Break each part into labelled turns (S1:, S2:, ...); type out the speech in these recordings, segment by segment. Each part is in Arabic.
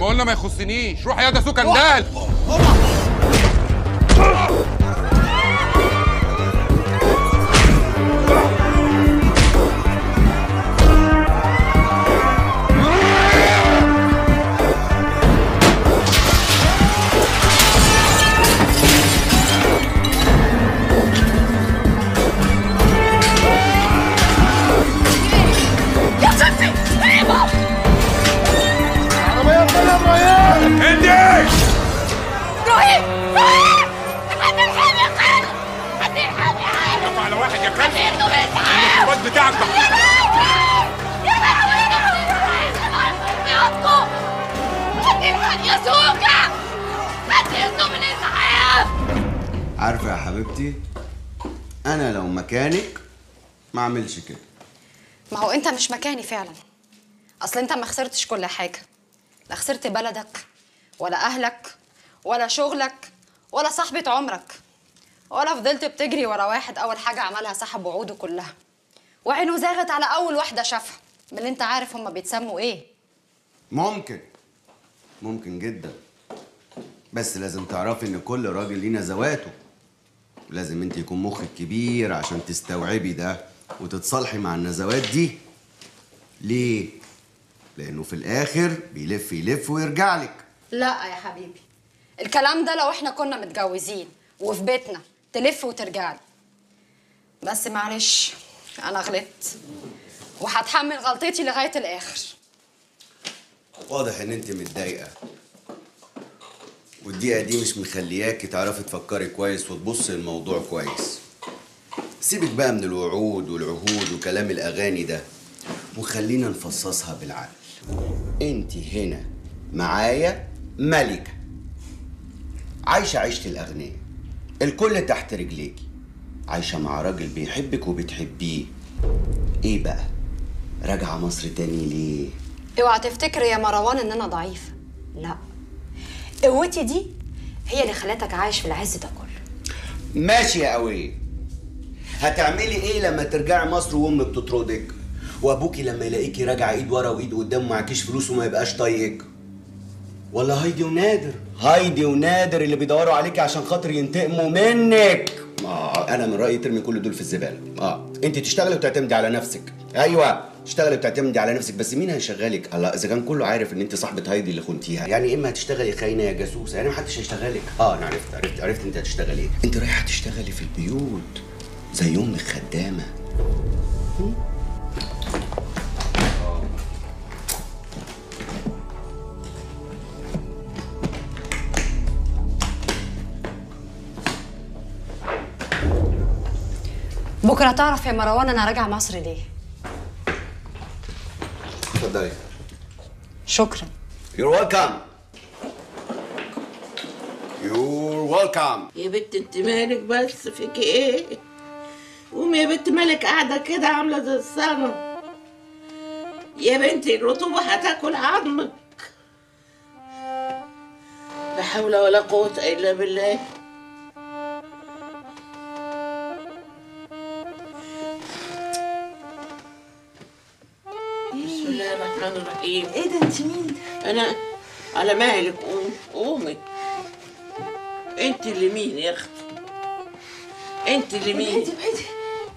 S1: ما قلنا ما يخصنيش. روح يا ده سكندال.
S2: عارفه يا حبيبتي، انا لو مكانك ما اعملش كده.
S3: ما هو انت مش مكاني فعلا. اصل انت ما خسرتش كل حاجه، لا خسرت بلدك ولا اهلك ولا شغلك ولا صاحبه عمرك، ولا فضلت بتجري ورا واحد اول حاجه عملها سحب وعوده كلها وعينه زاغت على اول واحده شافها من اللي انت عارف هما بيتسموا ايه.
S2: ممكن جدا، بس لازم تعرفي ان كل راجل ليه نزواته، ولازم انت يكون مخك كبير عشان تستوعبي ده وتتصالحي مع النزوات دي. ليه؟ لانه في الاخر بيلف يلف ويرجع لك.
S3: لا يا حبيبي، الكلام ده لو احنا كنا متجوزين وفي بيتنا تلف وترجع لي. بس معلش انا غلطت وهتحمل غلطتي لغايه الاخر.
S2: واضح ان انت متضايقه، والدقيقه دي مش مخلياكي تعرفي تفكري كويس وتبصي الموضوع كويس. سيبك بقى من الوعود والعهود وكلام الاغاني ده، وخلينا نفصصها بالعقل. انت هنا معايا ملكه عايشه عيشه الاغنياء، الكل تحت رجليكي، عايشه مع راجل بيحبك وبتحبيه. ايه بقى راجعه مصر تاني ليه؟
S3: اوعى تفتكر يا مروان ان انا ضعيفه، لا، قوتي دي هي اللي خلتك عايش في العز ده كله.
S2: ماشي يا قوية، هتعملي ايه لما ترجعي مصر وامك تطردك، وابوكي لما يلاقيكي راجعه ايد ورا وايد قدام ومعكيش فلوس وما يبقاش طايقك؟ ولا هايدي ونادر اللي بيدوروا عليكي عشان خاطر ينتقموا منك؟ انا من رايي ترمي كل دول في الزباله. انت تشتغلي وتعتمدي على نفسك. ايوه تشتغلي وتعتمدي على نفسك، بس مين هيشغلك؟ الله، اذا كان كله عارف ان انت صاحبه هايدي اللي خنتيها، يعني اما هتشتغلي خاينه يا جاسوسه، يعني محدش هيشتغلك. انا عرفت انت هتشتغلي ايه. انت رايحه تشتغلي في البيوت زي امك خدامه.
S3: بكره تعرف يا مروان انا راجعه مصر ليه.
S2: اتفضلي.
S3: شكرا.
S2: You're welcome. You're welcome.
S4: يا بنت انت مالك بس، فيكي ايه؟ قومي يا بنت، مالك قاعده كده عامله زي الصنم؟ يا بنتي الرطوبه هتاكل عظمك. لا حول ولا قوه الا بالله. بسم الله الرحمن الرحيم.
S5: ايه ده؟ انت مين؟
S4: انا على مهلك. قومي. انت اللي مين يا اختي؟ انت اللي مين؟
S5: انت بايدي.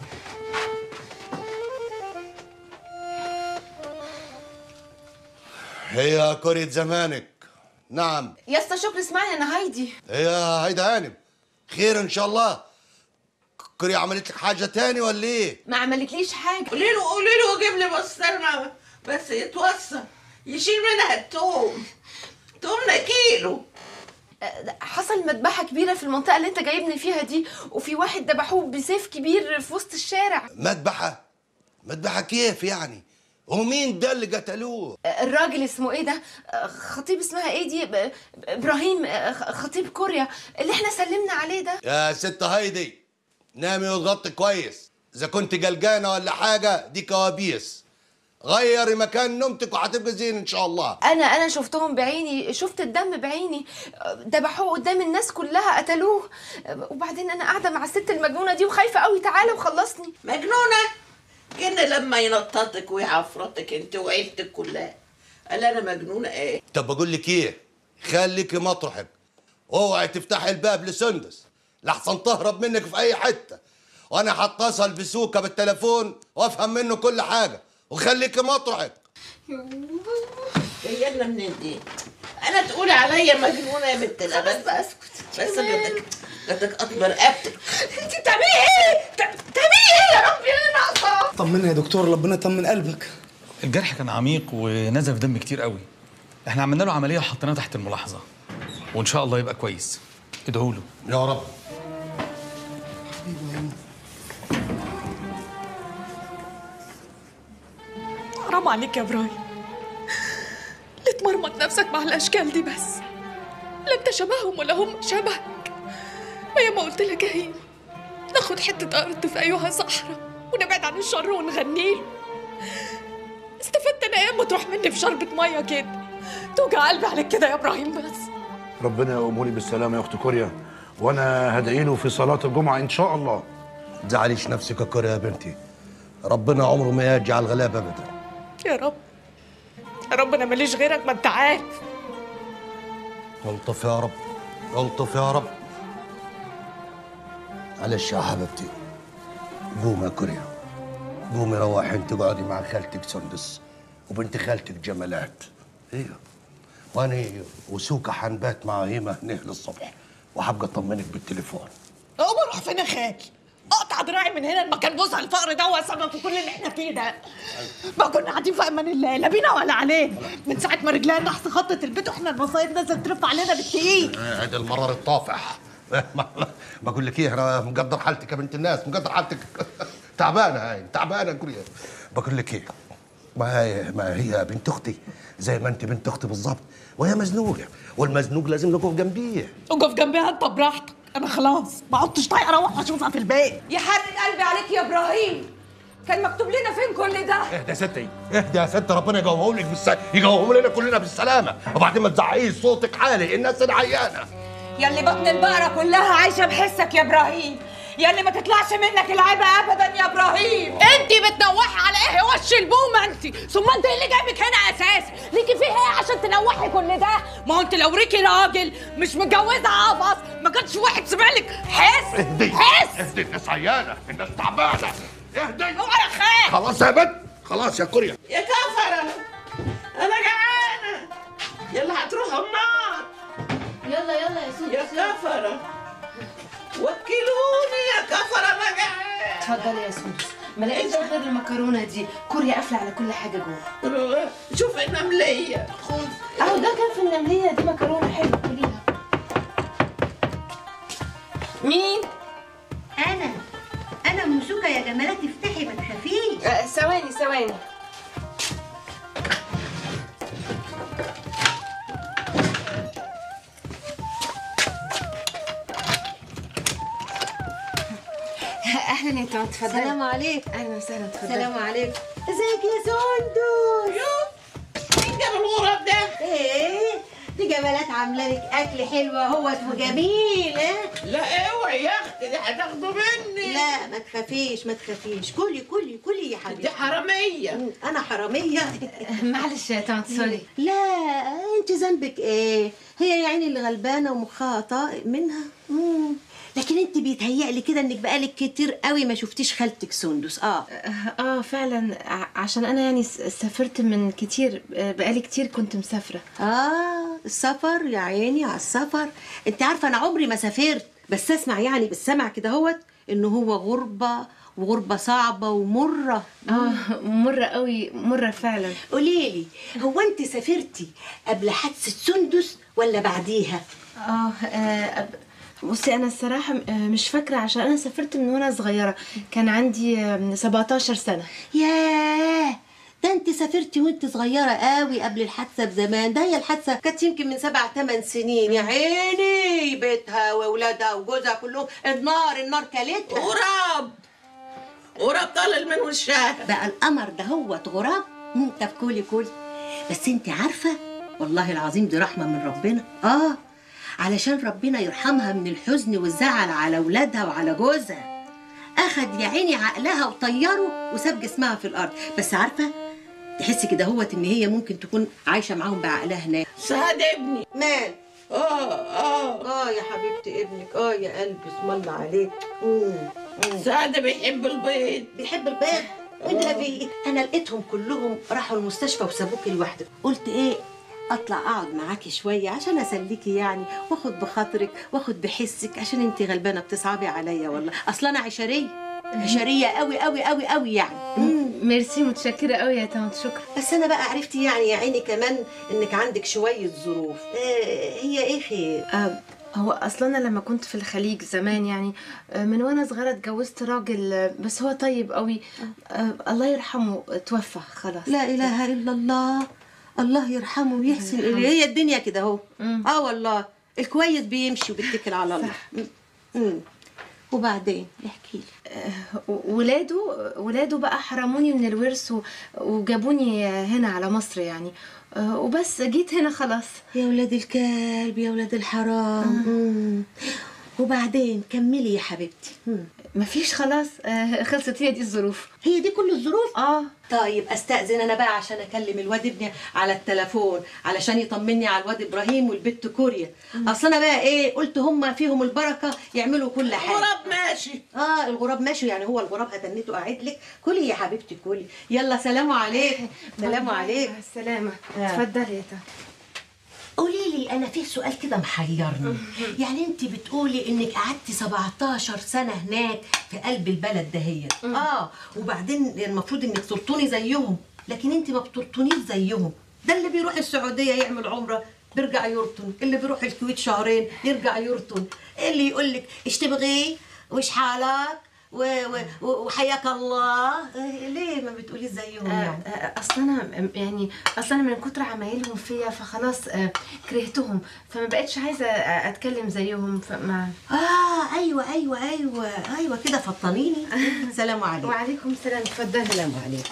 S6: هي كورية زمانك. نعم
S5: يا اسطى شكري اسمعني، انا هايدي.
S6: هي هيدا هانم، خير ان شاء الله. كورية عملت لك حاجة تاني ولا ايه؟
S5: ما عملتليش حاجه.
S4: قولي له وجيب لي بسطرمه بس يتوصى، يشيل منها التوم. تومنا كيلو.
S5: حصل مذبحه كبيره في المنطقه اللي انت جايبني فيها دي، وفي واحد ذبحوه بسيف كبير في وسط الشارع.
S6: مذبحة كيف يعني؟ ومين ده اللي قتلوه؟
S5: الراجل اسمه ايه ده؟ خطيب اسمها ايه دي؟ ابراهيم، خطيب كوريا اللي احنا سلمنا عليه ده.
S6: يا ست هايدي نامي وتغطي كويس، اذا كنت قلقانه ولا حاجه دي كوابيس. غيري مكان نومتك وهتبقى زين ان شاء الله.
S5: انا شفتهم بعيني، شفت الدم بعيني، ذبحوه قدام الناس كلها، قتلوه. وبعدين انا قاعده مع الست المجنونه دي وخايفه قوي. تعالى وخلصني.
S4: مجنونه؟ جن لما ينططك ويعفرطك انت وعيلتك كلها. قال انا مجنونه ايه؟
S6: طب بقول لك ايه، خليكي مطرحك، اوعي تفتحي الباب لسندس لحسن تهرب منك في اي حته، وانا هتصل بسوكه بالتليفون وافهم منه كل حاجه، وخليكي مطرحك.
S4: جايه لنا منين دي؟ انا تقولي عليا مجنونه يا بنت الابد؟
S5: خلاص بقى اسكتي.
S4: بس جاتك اكبر رقبتك.
S5: انت بتعملي ايه؟ بتعملي ايه يا ربي؟ انا ناقصه.
S7: طمنا يا دكتور، ربنا يطمن قلبك.
S8: الجرح كان عميق ونزف دم كتير قوي. احنا عملنا له عمليه وحطيناه تحت الملاحظه، وان شاء الله يبقى كويس. ادعوا له.
S6: يا رب.
S9: حرام عليك يا ابراهيم، ليه تمرمط نفسك مع الاشكال دي بس؟ لا انت شبههم ولا هم شبهك. ويا ما قلت لك اهي، ناخد حته ارض في ايها صحراء ونبعد عن الشر ونغنيله. استفدت انا ايه اما تروح مني في شربة ميه كده؟ توجع قلبي عليك كده يا ابراهيم بس.
S10: ربنا يقومولي بالسلامه يا اخت كوريا، وانا هدعي له في صلاه الجمعه ان شاء الله.
S6: ما تزعليش نفسك يا كوريا يا بنتي، ربنا عمره ما يرجع الغلاب ابدا.
S9: يا رب يا رب، انا ماليش غيرك ما انت عارف.
S6: الطف يا رب، الطف يا رب. معلش يا حبيبتي، قومي يا كوريا، قومي روحي انت اقعدي مع خالتك سندس وبنت خالتك جمالات. ايوه، وانا وسوكا حنبات مع هيمه هنا للصبح، وهبقى اطمنك بالتليفون.
S9: اقوم اروح فين يا خال؟ اقطع دراعي من هنا المكان بوسع الفقر ده وسبب في كل اللي احنا فيه ده. ما كنا قاعدين في امان الله، لا بينا ولا علينا، من ساعه ما رجلينا تحت خطه البيت واحنا المصايب نازله ترف علينا بالتقيل.
S6: هذا المرار الطافح. بقول لك ايه، انا مقدر حالتك يا بنت الناس، مقدر حالتك. تعبانه هاي، تعبانه كوريا. بقول لك ايه، ما هي بنت اختي زي ما انت بنت اختي بالظبط، وهي مزنوقه، والمزنوق لازم نقف جنبيه.
S9: اقف جنبها انت براحتك، انا خلاص ما عدتش طايقه اروح اشوفها في البيت.
S5: يحرق قلبي عليك يا ابراهيم، كان مكتوب لنا فين كل ده؟
S6: اهدى يا ستي، اهدى يا ستي، ربنا يقومهولك يقومه لنا كلنا بالسلامه، وبعدين ما تزعقيش صوتك عالي، الناس عيانه.
S5: ياللي بطن البقرة كلها عايشة بحسك يا إبراهيم، ياللي ما تطلعش منك العيبة أبدا يا إبراهيم. أنت بتنوحي على إيه وش البومة أنت؟ ثم أنت إيه اللي جايبك هنا أساسا؟ ليكي فيه إيه عشان تنوحي كل ده؟ ما هو أنت لو ريكي راجل مش متجوزة عبص ما كانش واحد سمع لك حس.
S6: اهدي
S5: حس.
S6: اهدي، الناس عيانه، الناس تعبانه. اهدي.
S5: اوعى يا خال.
S6: خلاص يا بنت، خلاص يا كوريا.
S4: يا كفره انا جعانه، يلا هتروحوا النار.
S5: يلا يلا يا سوسو.
S4: يا كفره وكلوني يا كفره، انا جعانه.
S5: اتفضلي يا سوسو، ما لقيتش غير المكرونة دي، كوريا قافلة على كل حاجة جوه.
S4: شوف النمليه، خد
S5: أهو ده كان في النملية دي مكرونة حلوة كليها. مين؟
S11: أنا موسوكة يا جمالات، افتحي ما تخافيش.
S5: ثواني. اهلا يا طنط، اتفضلي.
S11: السلام عليكم.
S5: اهلا وسهلا، اتفضلي.
S11: السلام عليكم. ازيك يا سندس؟
S4: مين جاب الغراب ده؟
S11: ايه دي جمالات عامله لك اكل حلو اهوت وجميل.
S4: لا اوعي يا اختي، دي هتاخده مني.
S11: لا ما تخافيش ما تخافيش، كلي يا حبيبتي.
S4: دي حراميه.
S11: انا حراميه؟
S5: معلش يا طنط، سوري.
S11: لا انت ذنبك ايه؟ هي يا عيني اللي غلبانه ومخها طائق منها. لكن انت بيتهيألي كده انك بقالك كتير قوي ما شفتيش خالتك سندس.
S5: فعلا، عشان انا يعني سافرت من كتير، بقالي كتير كنت مسافره.
S11: السفر يا عيني على السفر. انت عارفه انا عمري ما سافرت، بس اسمع يعني بالسمع كده هوت انه هو غربه صعبه ومره.
S5: مره قوي، مره فعلا.
S11: قوليلي، هو انت سافرتي قبل حادثه سندس ولا بعديها؟
S5: بصي انا الصراحه مش فاكره، عشان انا سافرت من وانا صغيره، كان عندي 17 سنه.
S11: ياه، ده انت سافرتي وانت صغيره قوي قبل الحادثه بزمان. ده هي الحادثه كانت يمكن من 7-8 سنين. يا عيني، بيتها واولادها وجوزها كلهم النار كلتها.
S4: غراب طالع من وشها
S11: بقى القمر ده هو غراب. طب كلي بس انت عارفه والله العظيم دي رحمه من ربنا. علشان ربنا يرحمها من الحزن والزعل على ولادها وعلى جوزها. اخد يا عيني عقلها وطيره وساب جسمها في الارض. بس عارفه تحسي كده هوت ان هي ممكن تكون عايشه معاهم بعقلها هناك.
S4: سعد ابني.
S11: مال؟
S4: اه
S11: يا حبيبتي ابنك، يا قلبي اسم الله عليك.
S4: سعد بيحب البيض.
S11: بيحب البيض؟ وانت فيه؟ انا لقيتهم كلهم راحوا المستشفى وسابوكي لوحدك، قلت ايه اطلع اقعد معاكي شويه عشان اسليكي يعني، واخد بخاطرك واخد بحسك، عشان انت غلبانه بتصعبي عليا والله. اصل انا عشريه قوي قوي قوي قوي يعني.
S12: ميرسي، متشكره قوي يا طنط، شكرا.
S11: بس انا بقى عرفتي يعني يا عيني كمان انك عندك شويه ظروف. هي ايه خير؟
S12: هو اصلا انا لما كنت في الخليج زمان يعني من وانا صغيره اتجوزت راجل بس هو طيب قوي. الله يرحمه توفى خلاص.
S11: لا اله الا الله، الله يرحمه ويحسن اليه. هي الدنيا كده اهو. والله الكويس بيمشي وبيتكل على الله. وبعدين احكي لي.
S12: ولاده بقى حرموني من الورث وجابوني هنا على مصر يعني، وبس جيت هنا خلاص.
S11: يا ولاد الكلب يا ولاد الحرام. وبعدين كملي يا حبيبتي.
S12: مفيش خلاص، خلصت. هي دي الظروف.
S11: هي دي كل الظروف؟ طيب استأذن انا بقى عشان اكلم الواد ابني على التليفون علشان يطمني على الواد ابراهيم والبت كوريا. اصل انا بقى ايه قلت هم فيهم البركه يعملوا كل حاجه.
S4: الغراب ماشي.
S11: الغراب ماشي يعني. هو الغراب هتنيته قاعد لك. كلي يا حبيبتي كلي. يلا سلام عليكم. سلام عليكم.
S12: السلامه. اتفضلي يا طنط.
S11: قولي لي انا في سؤال كده محيرني. يعني انت بتقولي انك قعدتي 17 سنه هناك في قلب البلد دهيت. وبعدين المفروض انك ترطوني زيهم، لكن انت ما بترطونيش زيهم. ده اللي بيروح السعوديه يعمل عمره بيرجع يرطن، اللي بيروح الكويت شهرين يرجع يرطن، اللي يقول لك ايش تبغي وايش حالك وحياك الله. ليه ما بتقولي زيهم يعني؟
S12: اصل انا من كتر عمايلهم فيا فخلاص كرهتهم، فما بقتش عايزه اتكلم زيهم. فما
S11: ايوه كده فطنيني. سلام عليكم.
S12: وعليكم السلام. اتفضلي.
S11: سلام عليكم.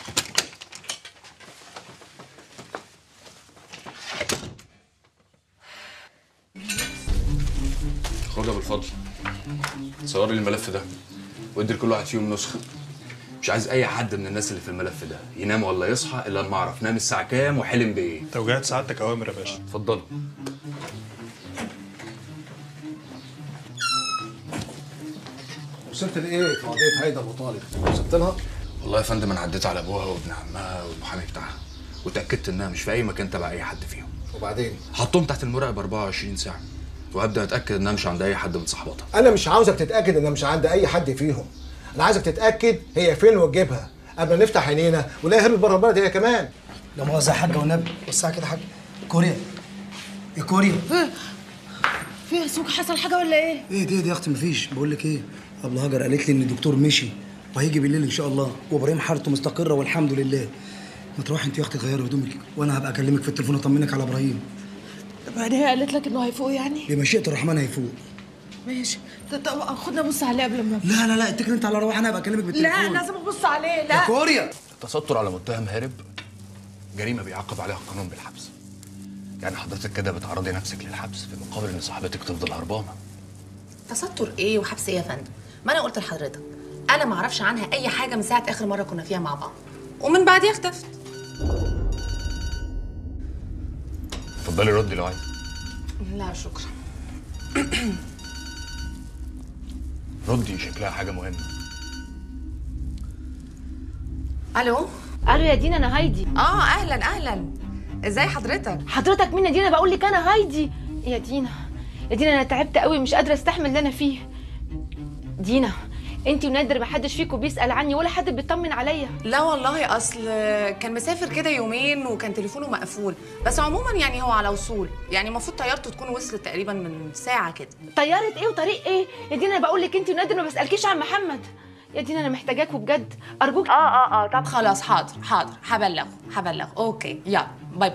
S1: خدها بالفضل، صوري لي الملف ده وادي لكل واحد فيهم نسخه. مش عايز اي حد من الناس اللي في الملف ده ينام ولا يصحى الا لما اعرف نام الساعه كام وحلم بايه.
S13: توجيهات سعادتك اوامر يا باشا.
S1: اتفضلوا.
S10: وصلت لايه في قضيه هيدا ابو طالب؟ وصلت لها؟
S1: والله يا فندم انا عديت على ابوها وابن عمها والمحامي بتاعها وتاكدت انها مش في اي مكان تبع اي حد فيهم.
S10: وبعدين؟
S1: حطهم تحت المراقبه 24 ساعه وهبدا اتاكد انها مش عند اي حد من صحباتها.
S14: انا مش عاوزك تتاكد انها مش عند اي حد فيهم، انا عايزك تتاكد هي فين وتجيبها قبل ما نفتح عينينا ولا هربت بره البلد هي كمان.
S7: لا مؤاخذه يا حاجه والنبي، وسعها كده يا حاجه. كوريا يا كوريا،
S5: فيها سوق؟ حصل حاجه ولا ايه؟
S7: ايه دي يا اختي؟ مفيش. بقول لك ايه، ابله هاجر قالت لي ان الدكتور مشي وهيجي بالليل ان شاء الله، وابراهيم حالته مستقره والحمد لله. ما تروحي انت يا اختي تغيري هدومك وانا هبقى اكلمك في التليفون اطمنك على ابراهيم.
S5: بعد هي قالت لك انه هيفوق يعني؟
S7: بمشيئه الرحمن هيفوق.
S5: ماشي. طب خدنا بص عليه قبل ما
S7: لا اتكل انت على روح، انا هبقى اكلمك بالتليفون.
S5: لا لازم ابص عليه. لا
S7: يا كوريا.
S1: التستر على متهم هارب جريمه بيعاقب عليها القانون بالحبس. يعني حضرتك كده بتعرضي نفسك للحبس في مقابل ان صاحبتك تفضل هربانه.
S15: تستر ايه وحبس ايه يا فندم؟ ما انا قلت لحضرتك انا ما اعرفش عنها اي حاجه من ساعه اخر مره كنا فيها مع بعض، ومن بعديها اختفت.
S1: اتفضلي ردي لو عايزه.
S15: لا شكرا.
S1: ردي، شكلها حاجه مهمه.
S15: الو
S12: يا دينا، انا هايدي.
S15: اهلا ازاي حضرتك؟
S12: حضرتك مين يا دينا؟ بقول لك انا هايدي. يا دينا انا تعبت قوي، مش قادره استحمل اللي انا فيه. دينا انت ونادر ما حدش فيكم بيسال عني ولا حد بيطمن عليا.
S15: لا والله اصل كان مسافر كده يومين وكان تليفونه مقفول، بس عموما يعني هو على وصول، يعني المفروض طيارته تكون وصلت تقريبا من ساعه كده.
S12: طياره ايه وطريق ايه؟ يا دينا انا بقول لك انت ونادر ما بسالكيش عن محمد. يا دينا انا محتاجاكوا بجد ارجوك.
S15: طب خلاص حاضر هبلغه. اوكي يلا باي.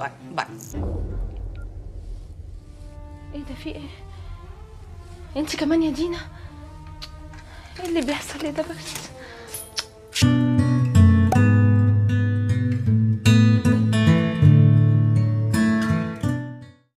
S12: ايه ده؟ في ايه؟ انت كمان يا دينا؟ ايه اللي بيحصل لي ده بس؟